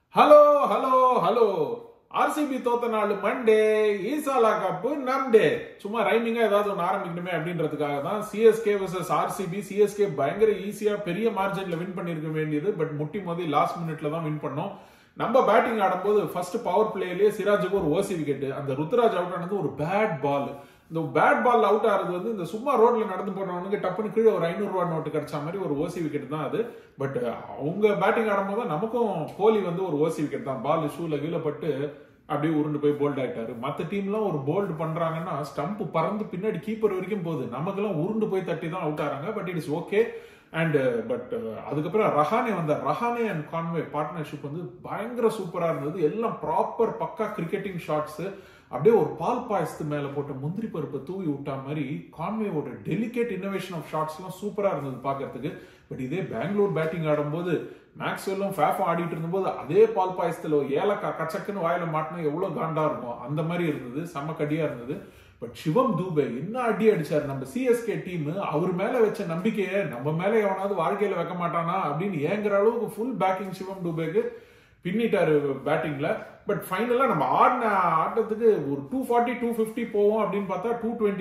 Hello hello hello RCB தோத்த நாள் Monday ஈசாலா cup நம்டே சும்மா ரைமிங்கா ஏதாவது ஒன்று ஆரம்பிக்கணுமே அப்படின்றதுக்காக தான் சிஎஸ்கே வர்சஸ் ஆர்சிபி. சிஎஸ்கே பயங்கர ஈஸியா பெரிய மார்ஜின்ல வின் பண்ணிருக்க வேண்டியது, பட் முட்டி மோதி லாஸ்ட் மினிட்ல தான் வின் பண்ணோம். நம்ம பேட்டிங் ஆடும்போது ஃபர்ஸ்ட் பவர் பிளேலயே சிராஜுக்கு ஒரு ஓசி விக்கெட், அந்த ருத்ராஜ் அவுட் ஆனது ஒரு பேட் பால். இந்த பேட் பால் அவுட் ஆறது வந்து இந்த சும்மா ரோட்ல நடந்து போனவனுக்கு டப்புன்னு கீழே ஒரு 500 ரூபா நோட்டு கிடைச்ச மாதிரி ஒரு ஓசி விக்கெட் தான் அது. பட் அவங்க பேட்டிங் ஆடும்போது நமக்கும் கோலி வந்து ஒரு ஓசி விக்கெட் தான், பால் ஷூல கீழே பட்டு அப்படியே உருண்டு போய் போல்ட் ஆயிட்டாரு. மற்ற டீம்லாம் ஒரு போல்டு பண்றாங்கன்னா ஸ்டம்ப் பறந்து பின்னாடி கீப்பர் வரைக்கும் போகுது, நமக்கெல்லாம் உருண்டு போய் தட்டி தான் அவுட் ஆறாங்க. But it is okay. And but அதுக்கப்புறம் ரஹானே வந்தார். ரஹானே அண்ட் கான்வே பார்ட்னர்ஷிப் வந்து பயங்கர சூப்பரா இருந்தது. எல்லாம் ப்ராப்பர் பக்கா கிரிக்கெட்டிங் ஷாட்ஸ், அப்படியே ஒரு பால் பாயசத்து மேல போட்ட முந்திரி பருப்பை தூவி விட்டா மாதிரி கான்வேவோட டெலிகேட் இன்னோவேஷன் ஆஃப் ஷாட்ஸ் எல்லாம் சூப்பரா இருந்தது பாக்கிறதுக்கு. பட் இதே பெங்களூர் பேட்டிங் ஆடும்போது மேக்ஸ்வெல்லும் ஃபேஃபும் ஆடிட்டு இருந்தபோது அதே பால் பாயசத்துல ஏலக்கா கச்சக்குன்னு வாயில மாட்டினா எவ்வளவு காண்டா இருக்கும் அந்த மாதிரி இருந்தது, செம்ம கடியா இருந்தது. பட் சிவம் தூபே என்ன அடி அடிச்சாரு. நம்ம சிஎஸ்கே டீம் அவர் மேல வச்ச நம்பிக்கையை நம்ம மேல எவனாவது வாழ்க்கையில வைக்க மாட்டானா அப்படின்னு ஏங்குற அளவுக்கு ஃபுல் பேக்கிங் சிவம் தூபேக்கு பின்னிட்டாரு பேட்டிங்ல. பட் ஃபைனலா நம்ம ஆடின ஆட்டத்துக்கு ஒரு 240 250 போவோம் அப்படின்னு பார்த்தா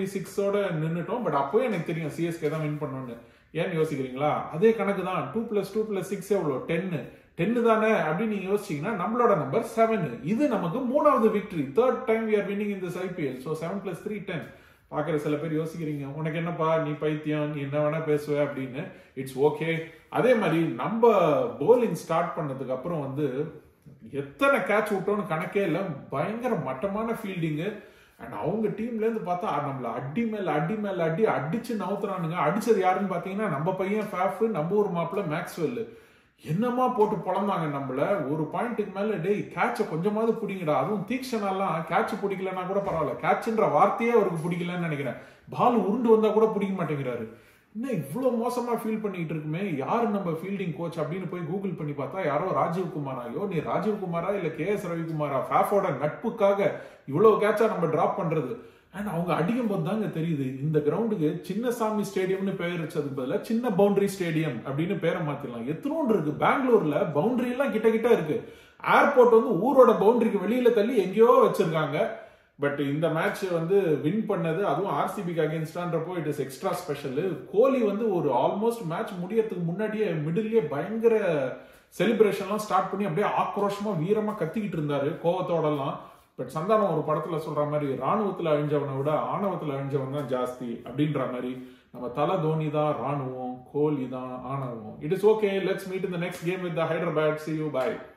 226 நின்னுட்டோம். பட் அப்பவே எனக்கு தெரியும் சிஎஸ்கே தான் வின் பண்ணணும்னு. ஏன்னு யோசிக்கிறீங்களா? அதே கணக்கு தான், 2+2+6 எவ்வளோ 10 தானே அப்படின்னு நீங்க யோசிச்சீங்கன்னா நம்மளோட நம்பர் 7. இது நமக்கு 3வது victory, 3rd time we are winning in this IPL. So 7+3 10. பாக்குற சில பேர் யோசிக்கிறீங்க, உனக்கு என்னப்பா நீ பைத்தியம், நீ என்ன வேணா பேசுவ அப்படின்னு. It's okay. அதே மாதிரி நம்ம போலிங் ஸ்டார்ட் பண்ணதுக்கு அப்புறம் வந்து எத்தனை கேட்ச் விட்டோம்னு கணக்கே இல்லை, பயங்கர மட்டமான ஃபீல்டிங்கு. அண்ட் அவங்க டீம்ல இருந்து பார்த்தா நம்மள அடி மேல அடி அடிச்சு நவுத்துறானுங்க. அடிச்சது யாருன்னு பாத்தீங்கன்னா நம்ம பையன் ஃபேஃப், நம்ம ஒரு மாப்பிள்ள மேக்ஸ்வெல். என்னமா போட்டு பொழந்தாங்க நம்மள. ஒரு பாயிண்ட்டுக்கு மேல டேய் கேட்ச கொஞ்சமாவது பிடிங்கடா. அதுவும் தீக்ஷனாலாம் கேட்ச் பிடிக்கலன்னா கூட பரவாயில்ல, கேட்ச்ன்ற வார்த்தையே அவருக்கு பிடிக்கலன்னு நினைக்கிறேன். பால் உருண்டு வந்தா கூட பிடிக்க மாட்டேங்கிறாரு. என்ன இவ்வளவு மோசமா ஃபீல் பண்ணிட்டு இருக்குமே, யாரு நம்ம ஃபீல்டிங் கோச் அப்படின்னு போய் கூகுள் பண்ணி பார்த்தா யாரோ ராஜீவ் குமார். ஐயோ நீ ராஜீவ் குமாரா இல்ல KS ரவிக்குமாரா? ஃபேஃபோட நட்புக்காக இவ்வளவு கேட்சா நம்ம டிராப் பண்றது. அண்ட் அவங்க அடிக்கும் போது தாங்க தெரியுது இந்த கிரவுண்டுக்கு சின்னசாமி ஸ்டேடியம்னு பெயர் வச்சதுக்கு பதிலா சின்ன பவுண்டரி ஸ்டேடியம் அப்படின்னு பேரை மாத்திடலாம். எத்தனோண்டு இருக்கு பெங்களூர்ல, பவுண்டரி எல்லாம் கிட்ட கிட்ட இருக்கு. ஏர்போர்ட் வந்து ஊரோட பவுண்டரிக்கு வெளியில தள்ளி எங்கேயோ வச்சிருக்காங்க. பட் இந்த மேட்ச் வந்து வின் பண்ணது, அதுவும் ஆர்சிபிக்கு அகேன்ஸ்டான்றப்போ it is extra special. Kohli வந்து ஒரு ஆல்மோஸ்ட் மேட்ச் முடியறதுக்கு முன்னாடியே மிடில்லே பயங்கர செலிப்ரேஷன்லாம் ஸ்டார்ட் பண்ணி அப்படியே ஆக்ரோஷமா வீரமா கத்திக்கிட்டு இருந்தாரு கோவத்தோடலாம். பட் சந்தானம் ஒரு படத்துல சொல்ற மாதிரி ராணுவத்துல அழிஞ்சவனை விட ஆணவத்துல அழிஞ்சவன் தான் ஜாஸ்தி அப்படின்ற மாதிரி நம்ம தல தோனி தான் ராணுவம், கோலி தான் ஆணவம். It is okay. Let's meet in the next game with the Hyderabad. See you, bye.